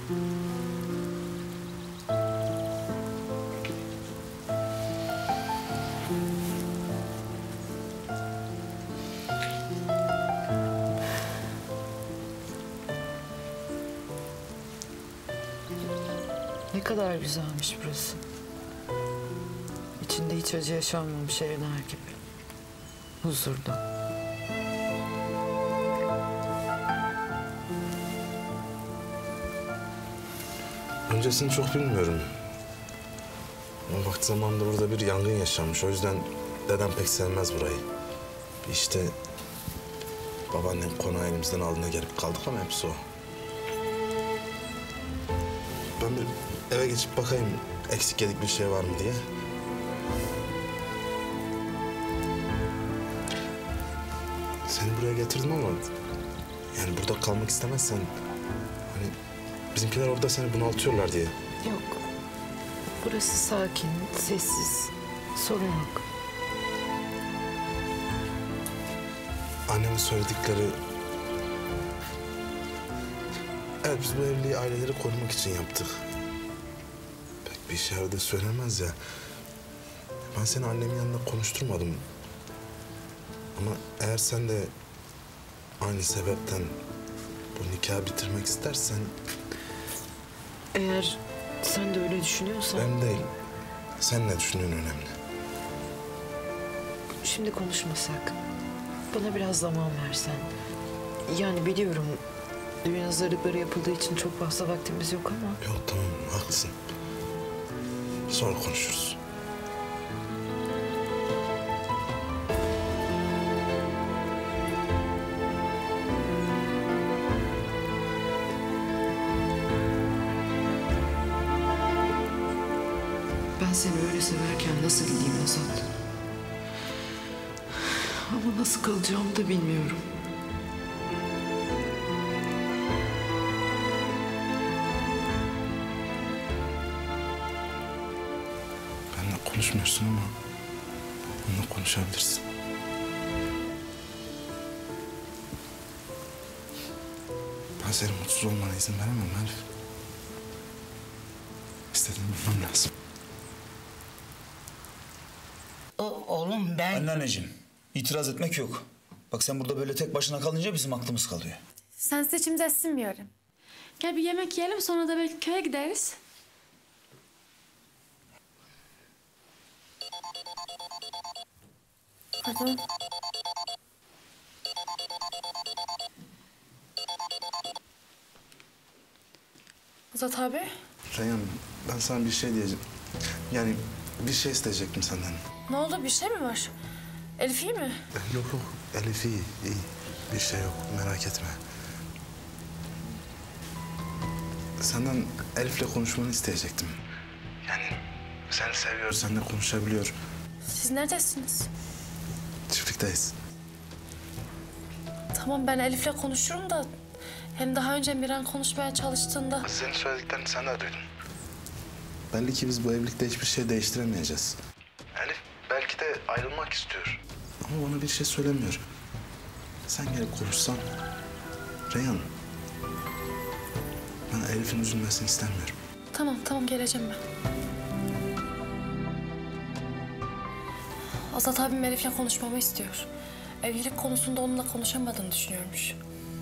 Ne kadar güzelmiş burası. İçinde hiç acı yaşanmamış evler gibi. Huzurda. Öncesini çok bilmiyorum. Ama vakti zamanında burada bir yangın yaşanmış. O yüzden dedem pek sevmez burayı. İşte babaannem konağı elimizden aldığına gelip kaldık ama hepsi o. Ben bir eve geçip bakayım eksik yedik bir şey var mı diye. Seni buraya getirdim ama yani burada kalmak istemezsen hani bizimkiler orada seni bunaltıyorlar diye. Yok. Burası sakin, sessiz. Sorun yok. Annemin söyledikleri... Evet, biz bu evliliği aileleri korumak için yaptık. Pek bir işe yaradığı söylemez ya. Ben seni annemin yanında konuşturmadım. Ama eğer sen de aynı sebepten bu nikahı bitirmek istersen... Eğer sen de öyle düşünüyorsan... Ben değil. Sen ne düşündüğün önemli. Şimdi konuşmasak. Bana biraz zaman versen. Yani biliyorum düğün hazırlıkları yapıldığı için çok fazla vaktimiz yok ama... Yok tamam, haklısın. Sonra konuşuruz. Ben seni öyle severken nasıl gideyim Azat? Ama nasıl kalacağımı da bilmiyorum. Benimle konuşmuyorsun ama onunla konuşabilirsin. Ben senin mutsuz olmana izin veremem Elif. İstediğimi bilmem lazım. Oğlum ben... Anneanneciğim, itiraz etmek yok. Bak sen burada böyle tek başına kalınca bizim aklımız kalıyor. Sen seçimde etsinmiyorum. Gel bir yemek yiyelim sonra da belki köye gideriz. Pardon. Azat abi. Reyhan, ben sana bir şey diyeceğim. Yani bir şey isteyecektim senden. Ne oldu, bir şey mi var? Elif iyi mi? Yok yok, Elif iyi, iyi. Bir şey yok, merak etme. Senden Elif'le konuşmanı isteyecektim. Yani seni seviyor, seninle konuşabiliyor. Siz neredesiniz? Çiftlikteyiz. Tamam, ben Elif'le konuşurum da... Hem daha önce Miran konuşmaya çalıştığında... Senin söylediklerini sen de duydun. Belli ki biz bu evlilikte hiçbir şey değiştiremeyeceğiz. Elif belki de ayrılmak istiyor. Ama bana bir şey söylemiyor. Sen gelip konuşsan. Reyhan. Ben Elif'in üzülmesini istemiyorum. Tamam geleceğim ben. Azat abim Elif'le konuşmamı istiyor. Evlilik konusunda onunla konuşamadığını düşünüyormuş.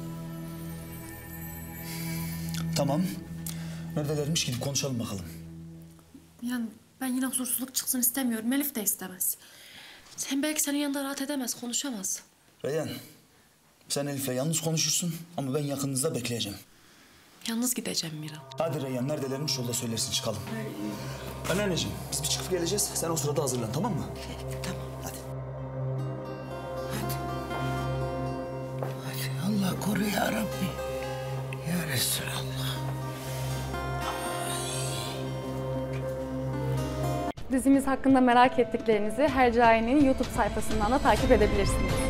Tamam. Neredelermiş gidip konuşalım bakalım. Yani ben yine huzursuzluk çıksın istemiyorum. Elif de istemez. Sen belki senin yanında rahat edemez, konuşamaz. Reyhan, sen Elif'le yalnız konuşursun ama ben yakınınızda bekleyeceğim. Yalnız gideceğim Miran. Hadi Reyhan, neredelermiş yolda söylersin çıkalım. Anneanneciğim, biz bir çıkıp geleceğiz. Sen o sırada hazırlan, tamam mı? Tamam. Hadi. Hadi Allah koru ya Rabbi. Ya Resulallah. Dizimiz hakkında merak ettiklerinizi Hercai'nin YouTube sayfasından da takip edebilirsiniz.